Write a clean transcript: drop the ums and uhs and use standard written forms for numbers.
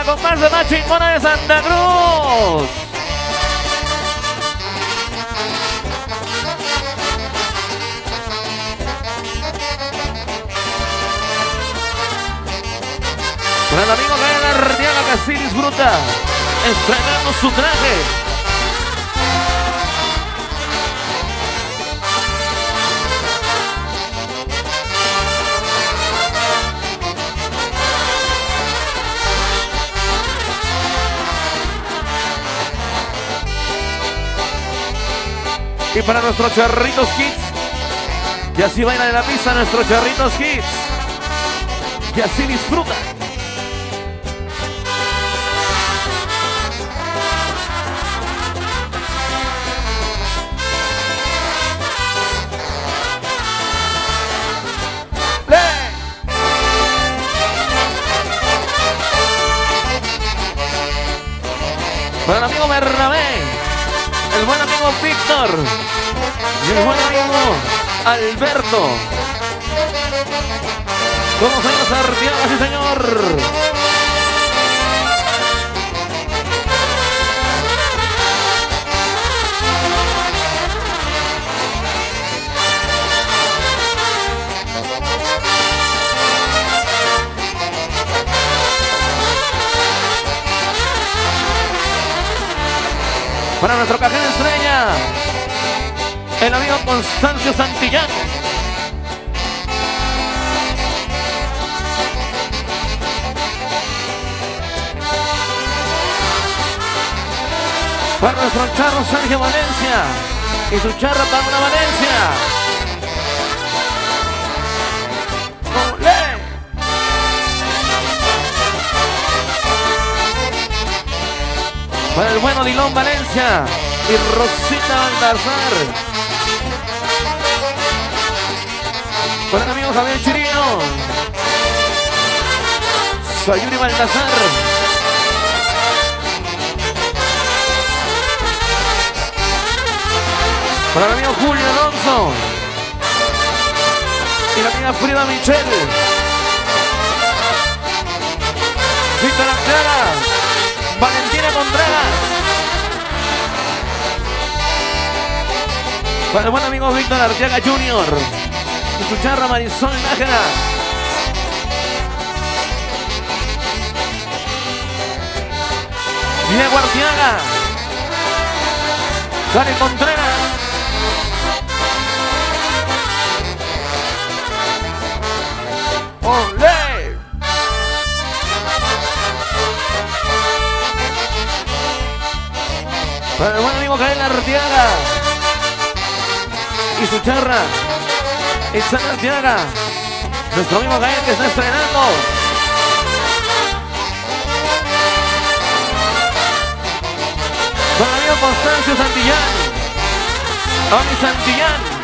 con más de más chingona de Santa Cruz. Para el amigo Gael Arteaga, que así disfruta estrenando su traje. Y para nuestros Charritos Kids, que así bailan en la pista nuestros Charritos Kids, que así disfrutan. Para el amigo Bernabé, el buen amigo Víctor y el buen amigo Alberto. Todos ellos Arteaga, sí señor. Para nuestro cajero estrella, el amigo Constancio Santillán. Para nuestro charro Sergio Valencia y su charra Paula Valencia. ¡Olé! Para el bueno Dilón Valencia y Rosita Baldassar. Para el amigo Javier Chirino, Sayuri Baldassar. Para el amigo Julio Alonso y la amiga Frida Michelle. Víctor Arteaga, Valentina Contreras. Para el buen amigo Víctor Arteaga Jr. y su charra Marisol Nájera. Diego Arteaga, Dani Contreras. ¡Olé! Para el buen amigo Gael Arteaga y su charra Ixana Arteaga, nuestro amigo Gael que está estrenando. Para el amigo Constancio Santillán, Ami Santillán.